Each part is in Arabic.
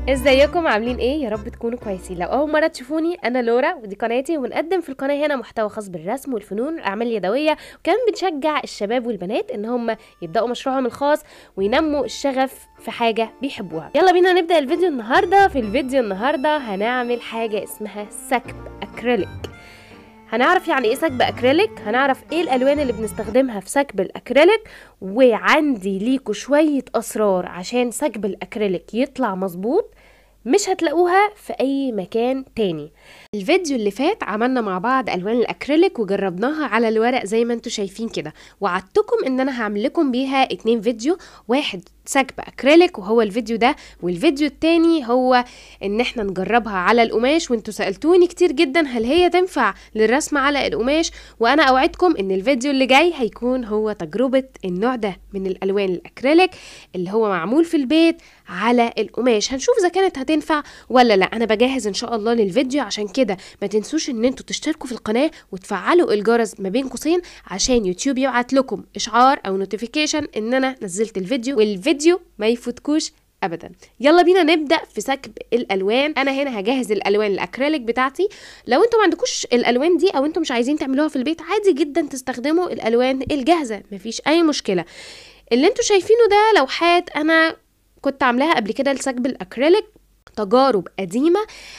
ازيكم عاملين ايه؟ يا رب تكونوا كويسين. لو اول مره تشوفوني، انا لورا ودي قناتي، وبنقدم في القناه هنا محتوى خاص بالرسم والفنون والاعمال اليدويه، وكمان بنشجع الشباب والبنات ان هم يبداوا مشروعهم الخاص وينموا الشغف في حاجه بيحبوها. يلا بينا نبدا الفيديو النهارده. في الفيديو النهارده هنعمل حاجه اسمها سكب اكريليك. هنعرف يعني ايه سكب اكريليك، هنعرف ايه الالوان اللي بنستخدمها في سكب الاكريليك، وعندي ليكوا شويه اسرار عشان سكب الاكريليك يطلع مظبوط مش هتلاقوها في اي مكان تاني. الفيديو اللي فات عملنا مع بعض الوان الاكريليك وجربناها على الورق زي ما انتوا شايفين كده، وعدتكم ان انا هعمل لكم بيها 2 فيديو، واحد سكب اكريليك وهو الفيديو ده، والفيديو التاني هو ان احنا نجربها على القماش. وانتوا سألتوني كتير جدا هل هي تنفع للرسم على القماش، وانا اوعدكم ان الفيديو اللي جاي هيكون هو تجربة النوع ده من الالوان الاكريليك اللي هو معمول في البيت على القماش. هنشوف اذا كانت هتنفع ولا لا. انا بجهز ان شاء الله للفيديو، عشان كده ما تنسوش ان انتوا تشتركوا في القناة وتفعلوا الجرس ما بين قوسين عشان يوتيوب يبعت لكم اشعار او نوتيفيكيشن ان انا نزلت الفيديو، والفيديو ما يفوتكوش ابدا. يلا بينا نبدا في سكب الالوان. انا هنا هجهز الالوان الاكريليك بتاعتي. لو انتوا ما عندكوش الالوان دي او انتوا مش عايزين تعملوها في البيت، عادي جدا تستخدموا الالوان الجاهزه، مفيش اي مشكله. اللي انتوا شايفينه ده لوحات انا كنت عاملاها قبل كده لسكب الاكريليك، تجارب قديمة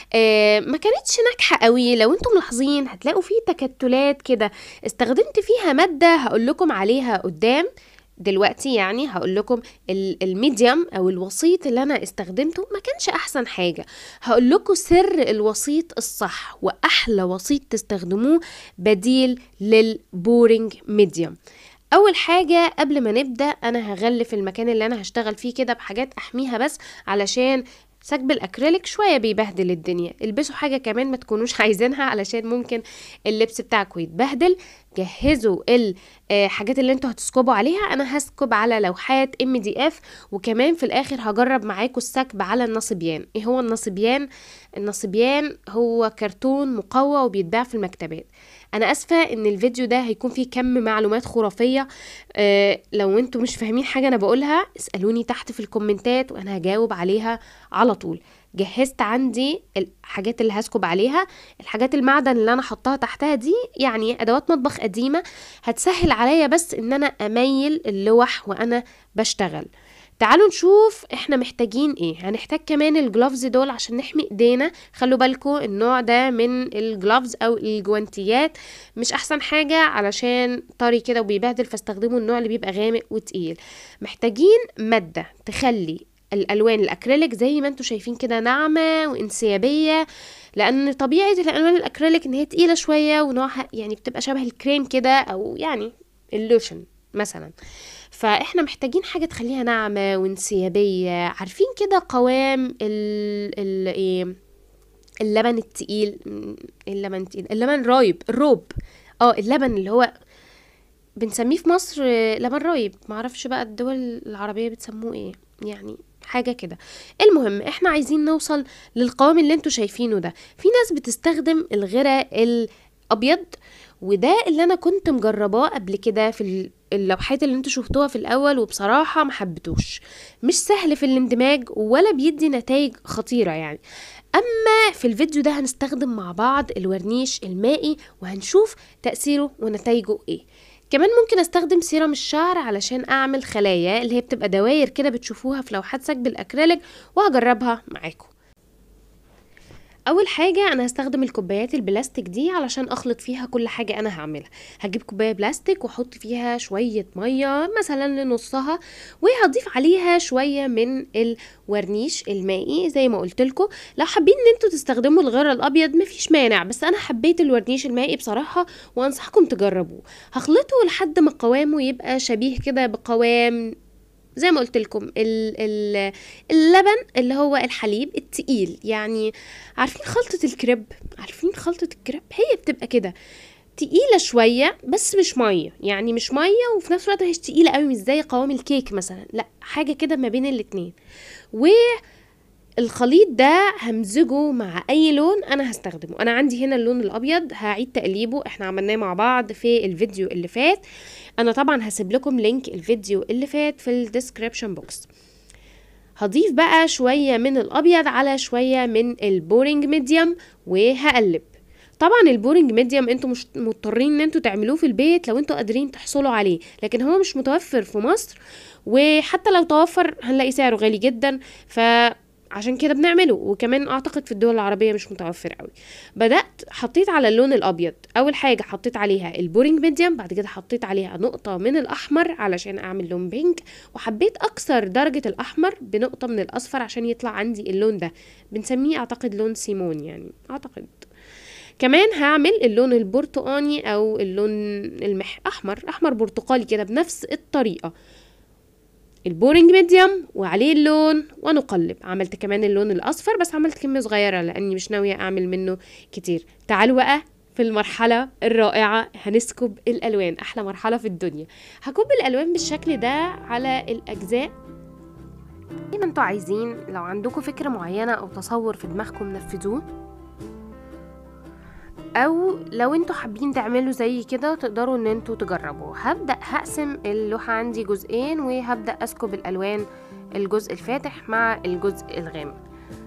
ما كانتش ناجحة قوي. لو انتم ملاحظين هتلاقوا فيه تكتلات كده، استخدمت فيها مادة هقول لكم عليها قدام. دلوقتي يعني هقول لكم الميديم او الوسيط اللي انا استخدمته ما كانش احسن حاجة. هقول لكم سر الوسيط الصح واحلى وسيط تستخدموه بديل للبورينج ميديم. اول حاجة قبل ما نبدأ انا هغلف المكان اللي انا هشتغل فيه كده بحاجات احميها، بس علشان سكب الاكريليك شوية بيبهدل الدنيا. البسوا حاجة كمان ما تكونوش عايزينها علشان ممكن اللبس بتاعكم يتبهدل. جهزوا الحاجات اللي انتوا هتسكبوا عليها. انا هسكب على لوحات MDF، وكمان في الاخر هجرب معاكم السكب على النصبيان. ايه هو النصبيان؟ النصبيان هو كرتون مقوى وبيتباع في المكتبات. انا اسفة ان الفيديو ده هيكون فيه كم معلومات خرافية. لو انتوا مش فاهمين حاجة انا بقولها اسألوني تحت في الكومنتات وانا هجاوب عليها على طول. جهزت عندي الحاجات اللي هسكب عليها. الحاجات المعدن اللي انا حطها تحتها دي يعني ادوات مطبخ قديمة، هتسهل عليا بس ان انا اميل اللوح وانا بشتغل. تعالوا نشوف احنا محتاجين ايه. هنحتاج كمان الجلوفز دول عشان نحمي ايدينا. خلوا بالكم النوع ده من الجلوفز او الجوانتيات مش احسن حاجة علشان طري كده وبيبهدل، فاستخدموا النوع اللي بيبقى غامق وتقيل. محتاجين مادة تخلي الالوان الاكريليك زي ما انتوا شايفين كده ناعمة وانسيابية، لان طبيعة الالوان الاكريليك ان هي تقيلة شوية ونوعها يعني بتبقى شبه الكريم كده او يعني اللوشن مثلا. فاحنا محتاجين حاجة تخليها ناعمة وانسيابية. عارفين كده قوام ايه، اللبن التقيل، اللبن التقيل، اللبن رايب، الروب. اللبن اللي هو بنسميه في مصر لبن رايب، معرفش بقى الدول العربية بتسموه ايه، يعني حاجة كده. المهم احنا عايزين نوصل للقوام اللي انتوا شايفينه ده. في ناس بتستخدم الغرق الابيض، وده اللي انا كنت مجرباه قبل كده في اللوحات اللي انتوا شفتوها في الاول، وبصراحة ما حبيتوش. مش سهل في الاندماج ولا بيدي نتائج خطيرة يعني. اما في الفيديو ده هنستخدم مع بعض الورنيش المائي وهنشوف تأثيره ونتائجه ايه. كمان ممكن استخدم سيرم الشعر علشان اعمل خلايا اللي هي بتبقى دواير كده بتشوفوها في لوحات سكب الاكريليك، وهجربها معاكم. اول حاجه انا هستخدم الكوبايات البلاستيك دي علشان اخلط فيها كل حاجه انا هعملها. هجيب كوبايه بلاستيك واحط فيها شويه ميه مثلا لنصها، وهضيف عليها شويه من الورنيش المائي زي ما قلت لكم. لو حابين ان انتوا تستخدموا الغير الابيض مفيش مانع، بس انا حبيت الورنيش المائي بصراحه وانصحكم تجربوه. هخلطه لحد ما قوامه يبقى شبيه كده بقوام زي ما قلت لكم اللبن اللي هو الحليب التقيل يعني. عارفين خلطة الكريب؟ عارفين خلطة الكريب؟ هي بتبقى كده تقيلة شوية بس مش مية، يعني مش مية وفي نفس الوقت مش تقيلة قوي، مش زي قوام الكيك مثلا، لا حاجة كده ما بين الاتنين. والخليط ده همزجه مع اي لون انا هستخدمه. انا عندي هنا اللون الابيض، هعيد تقليبه، احنا عملناه مع بعض في الفيديو اللي فات. انا طبعا هسيب لكم لينك الفيديو اللي فات في الديسكريبشن بوكس. هضيف بقى شوية من الابيض على شوية من البورينج ميديوم وهقلب. طبعا البورينج ميديوم انتوا مش مضطرين ان انتوا تعملوه في البيت لو انتوا قادرين تحصلوا عليه، لكن هو مش متوفر في مصر، وحتى لو توفر هنلاقي سعره غالي جدا، فعشان كده بنعمله. وكمان اعتقد في الدول العربية مش متوفر قوي. بدأت حطيت على اللون الابيض، اول حاجة حطيت عليها البورينج ميديوم، بعد كده حطيت عليها نقطة من الاحمر علشان اعمل لون بينك، وحبيت اكسر درجة الاحمر بنقطة من الاصفر عشان يطلع عندي اللون ده، بنسميه اعتقد لون سيمون يعني اعتقد. كمان هعمل اللون البرتقاني او اللون احمر برتقالي كده بنفس الطريقة، البورينج ميديوم وعليه اللون ونقلب. عملت كمان اللون الاصفر بس عملت كمية صغيرة لاني مش ناوية اعمل منه كتير. تعالوا بقى في المرحلة الرائعة، هنسكب الالوان، احلى مرحلة في الدنيا. هكب الالوان بالشكل ده على الاجزاء زي ما انتوا عايزين. لو عندكم فكرة معينة او تصور في دماغكم نفذوه، او لو انتوا حابين تعملوا زي كده تقدروا ان انتوا تجربوا. هبدأ هقسم اللوحة عندي جزئين، وهبدأ اسكب الالوان الجزء الفاتح مع الجزء الغامق.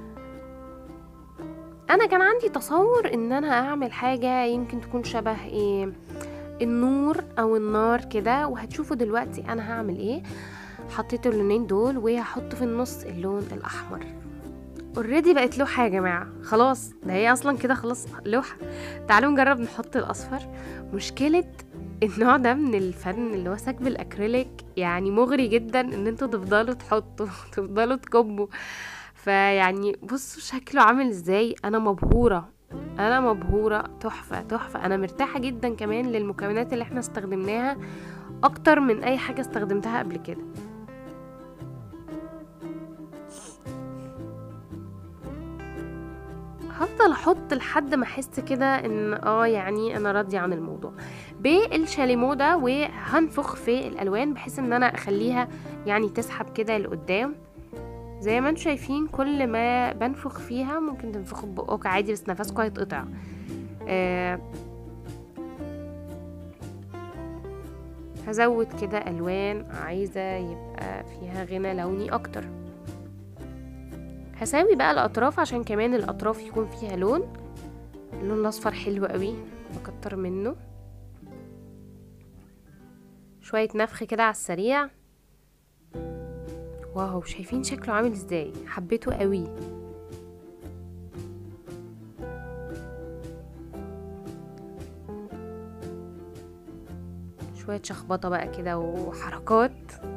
انا كان عندي تصور ان انا اعمل حاجة يمكن تكون شبه ايه، النور او النار كده، وهتشوفوا دلوقتي انا هعمل ايه. حطيت اللونين دول وهحط في النص اللون الاحمر. اوريدي بقت لوحة يا جماعة، خلاص ده هي اصلا كده خلاص لوحة. تعالوا نجرب نحط الاصفر. مشكلة النوع ده من الفن اللي هو سكب الاكريليك يعني مغري جدا ان انتوا تفضلوا تحطوا تفضلوا تكبوا. فيعني بصوا شكله عامل ازاي، انا مبهورة تحفة. انا مرتاحة جدا كمان للمكونات اللي احنا استخدمناها اكتر من اي حاجة استخدمتها قبل كده. هفضل احط لحد ما احس كده ان يعني انا راضية عن الموضوع بالشاليمو ده، وهنفخ في الالوان بحيث ان انا اخليها يعني تسحب كده لقدام زي ما انتم شايفين. كل ما بنفخ فيها ممكن تنفخوا ببقك عادي بس نفسكم هيتقطع. هزود كده الوان عايزة يبقى فيها غنى لوني اكتر. هساوي بقى الاطراف عشان كمان الاطراف يكون فيها لون. اللون الاصفر حلو قوي، بكتر منه شوية نفخ كده على السريع. واو شايفين شكله عامل ازاي، حبيته قوي. شوية شخبطة بقى كده وحركات.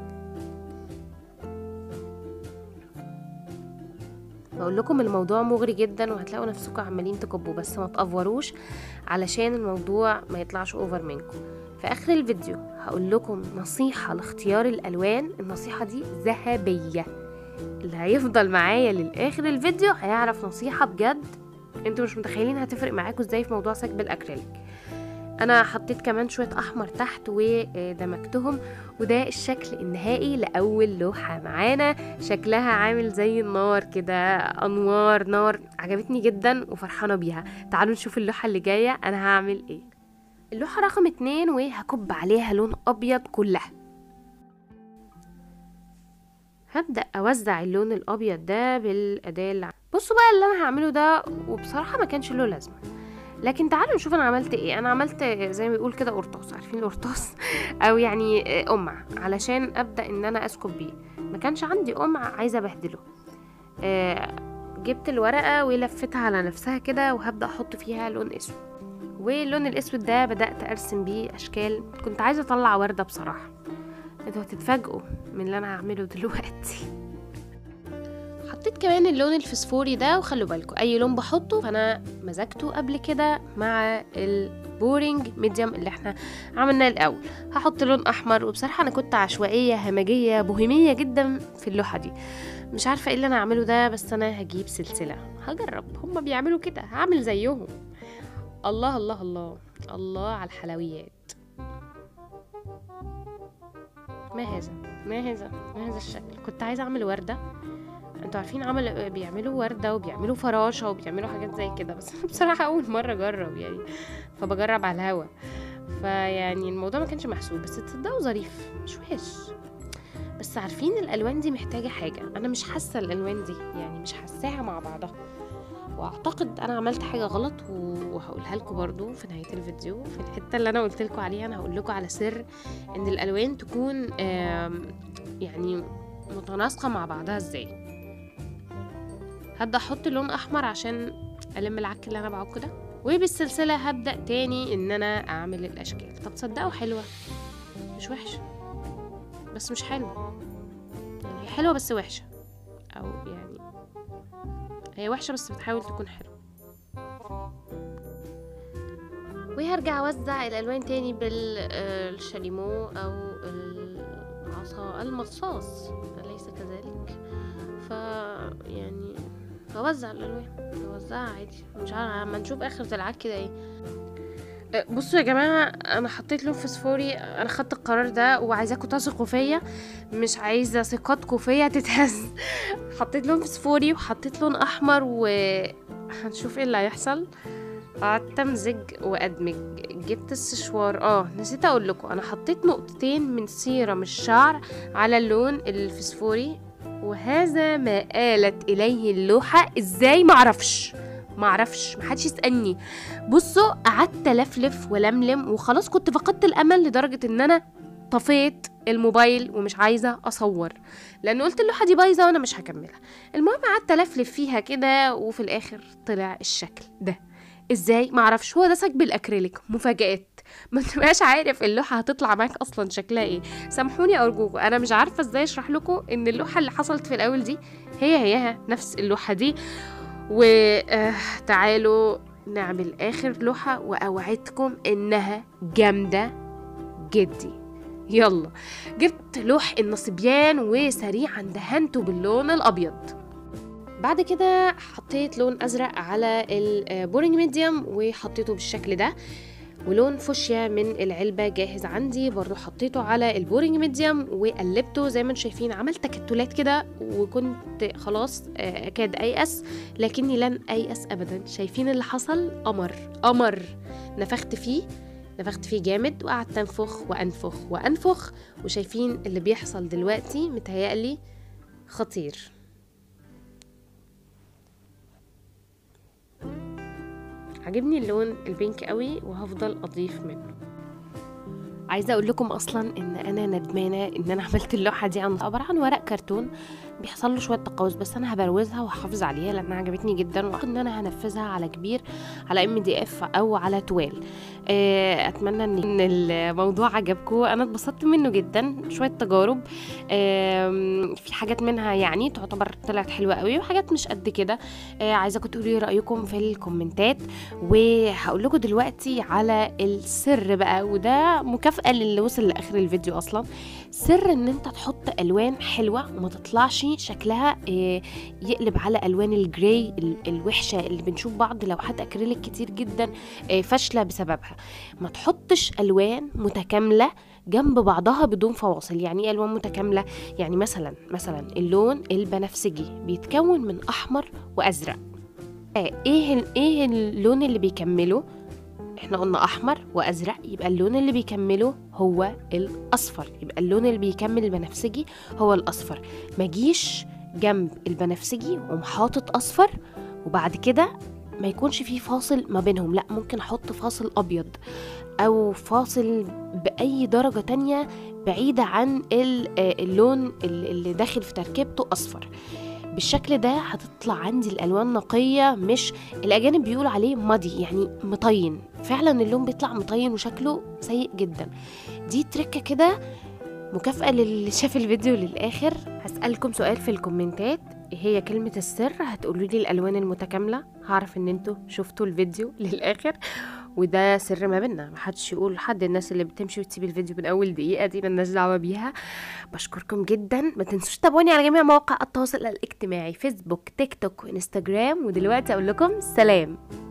بقول لكم الموضوع مغري جدا، وهتلاقوا نفسكم عمالين تكبوا، بس ما تقفروش علشان الموضوع ما يطلعش اوفر منكم. في اخر الفيديو هقول لكم نصيحة لاختيار الالوان، النصيحة دي ذهبية. اللي هيفضل معايا للاخر الفيديو هيعرف نصيحة بجد انتوا مش متخيلين هتفرق معاكم ازاي في موضوع سكب الاكريليك. انا حطيت كمان شوية احمر تحت ودمجتهم، وده الشكل النهائي لاول لوحة معانا. شكلها عامل زي النار كده، انوار نار، عجبتني جدا وفرحانة بيها. تعالوا نشوف اللوحة اللي جاية انا هعمل ايه. اللوحة رقم 2 وهكب عليها لون ابيض كلها. هبدأ اوزع اللون الابيض ده بالاداة بصوا بقى اللي انا هعمله ده، وبصراحة ما كانش له لازمة، لكن تعالوا نشوف انا عملت ايه. انا عملت زي ما بيقول كده قرطاس، عارفين القرطاس او يعني قمع، علشان ابدا ان انا اسكب بيه. ما كانش عندي قمع عايزه ابهدله. جبت الورقه ولفتها على نفسها كده، وهبدا احط فيها لون اسود، واللون الاسود ده بدات ارسم بيه اشكال. كنت عايزه اطلع ورده بصراحه، انتوا هتتفاجئوا من اللي انا هعمله دلوقتي. حطيت كمان اللون الفسفوري ده، وخلوا بالكم اي لون بحطه فانا مزجته قبل كده مع البورينج ميديوم اللي احنا عملناه الاول. هحط لون احمر، وبصراحه انا كنت عشوائيه همجيه بوهيميه جدا في اللوحه دي، مش عارفه ايه اللي انا اعمله ده، بس انا هجيب سلسله هجرب، هما بيعملوا كده هعمل زيهم. الله الله الله الله على الحلويات. ما هذا الشكل. كنت عايزه اعمل ورده، انتوا عارفين بيعملوا وردة وبيعملوا فراشة وبيعملوا حاجات زي كده، بس بصراحة اول مرة اجرب يعني، فبجرب على الهوا، فيعني الموضوع ما كانش محسوب، بس تصدقوا ظريف مش وحش. بس عارفين الالوان دي محتاجه حاجه، انا مش حاسه الالوان دي، يعني مش حاساها مع بعضها، واعتقد انا عملت حاجه غلط وهقولها لكم برضو في نهايه الفيديو. في الحته اللي انا قلت لكم عليها انا هقول لكم على سر ان الالوان تكون يعني متناسقه مع بعضها ازاي. هبدا احط لون احمر عشان الم العك اللي انا بعكه ده، وبالسلسله هبدا تاني ان انا اعمل الاشكال. طب تصدقوا حلوه، مش وحشه بس مش حلوه، يعني حلوه بس وحشه، او يعني هي وحشه بس بتحاول تكون حلوه. وهرجع اوزع الالوان تاني بالشاليمو او العصا المصاص اليس كذلك، يعني هوزع الالوان، هوزعها عادي، مش عارفه اما نشوف اخر العك كده ايه. بصوا يا جماعه، انا حطيت لون فسفوري، انا خدت القرار ده وعايزاكم تثقوا فيا، مش عايزه ثقتكم فيا تتهز. حطيت لون فسفوري وحطيت لون احمر وهنشوف ايه اللي هيحصل. قعدت امزج وادمج، جبت السشوار. نسيت اقول لكم، انا حطيت نقطتين من سيرم الشعر على اللون الفسفوري، وهذا ما آلت اليه اللوحه. ازاي؟ معرفش، محدش يسألني. بصوا، قعدت لفلف ولملم وخلاص كنت فقدت الامل لدرجه ان انا طفيت الموبايل ومش عايزه اصور، لان قلت اللوحه دي بايظه وانا مش هكملها. المهم قعدت الفلف فيها كده وفي الاخر طلع الشكل ده. ازاي؟ معرفش، هو ده سكب الاكريليك، مفاجآت، ما تبقاش عارف اللوحه هتطلع معاك اصلا شكلها ايه. سامحوني ارجوكم، انا مش عارفه ازاي اشرح لكم ان اللوحه اللي حصلت في الاول دي هي نفس اللوحه دي. تعالوا نعمل اخر لوحه واوعدكم انها جامده جدي. يلا، جبت لوح النصبيان وسريعا دهنته باللون الابيض. بعد كده حطيت لون ازرق على البورينج ميديوم وحطيته بالشكل ده، ولون فوشيا من العلبة جاهز عندي برضو حطيته على البورينج ميديوم وقلبته زي ما انتم شايفين. عملت تكتلات كده وكنت خلاص اكاد ايأس، لكني لن ايأس ابدا. شايفين اللي حصل؟ قمر. نفخت فيه جامد وقعدت انفخ وانفخ وشايفين اللي بيحصل دلوقتي؟ متهيألي خطير. عجبني اللون البينك قوي وهفضل اضيف منه. عايزه اقول لكم اصلا ان انا ندمانه ان انا عملت اللوحه دي عباره عن ورق كرتون بيحصل له شويه تقوس، بس انا هبروزها وهحافظ عليها لانها عجبتني جدا، واعتقد ان انا هنفذها على كبير، على MDF او على توال. اتمنى ان الموضوع عجبكم، انا اتبسطت منه جدا. شويه تجارب، في حاجات منها يعني تعتبر طلعت حلوه قوي وحاجات مش قد كده. عايزاكم تقولوا لي رايكم في الكومنتات، وهقول لكم دلوقتي على السر بقى، وده مكافأة للي وصل لاخر الفيديو. اصلا سر ان انت تحط الوان حلوه وما تطلعش شكلها يقلب على الوان الجراي الوحشه اللي بنشوف بعض لوحات اكريليك كتير جدا فاشله بسببها. ما تحطش الوان متكامله جنب بعضها بدون فواصل. يعني ايه الوان متكامله؟ يعني مثلا اللون البنفسجي بيتكون من احمر وازرق. ايه اللون اللي بيكمله؟ احنا قلنا احمر وازرق، يبقى اللون اللي بيكمله هو الاصفر، يبقى اللون اللي بيكمل البنفسجي هو الاصفر. ما جيش جنب البنفسجي ومحاطط اصفر وبعد كده ما يكونش فيه فاصل ما بينهم، لا، ممكن احط فاصل ابيض او فاصل باي درجة تانية بعيدة عن اللون اللي داخل في تركيبته اصفر. بالشكل ده هتطلع عندي الالوان نقيه، مش الاجانب بيقولوا عليه مادي، يعني مطين. فعلا اللون بيطلع مطين وشكله سيء جدا. دي تركه كده مكافاه للي شاف الفيديو للاخر. هسالكم سؤال في الكومنتات، ايه هي كلمه السر؟ هتقولوا لي الالوان المتكامله، هعرف ان انتوا شفتوا الفيديو للاخر، وده سر ما بينا، محدش يقول لحد. الناس اللي بتمشي وتسيب الفيديو من اول دقيقه دي مالناش دعوه بيها. بشكركم جدا، ما تنسوش تتابعوني على جميع مواقع التواصل الاجتماعي، فيسبوك، تيك توك وانستجرام. ودلوقتي اقول لكم سلام.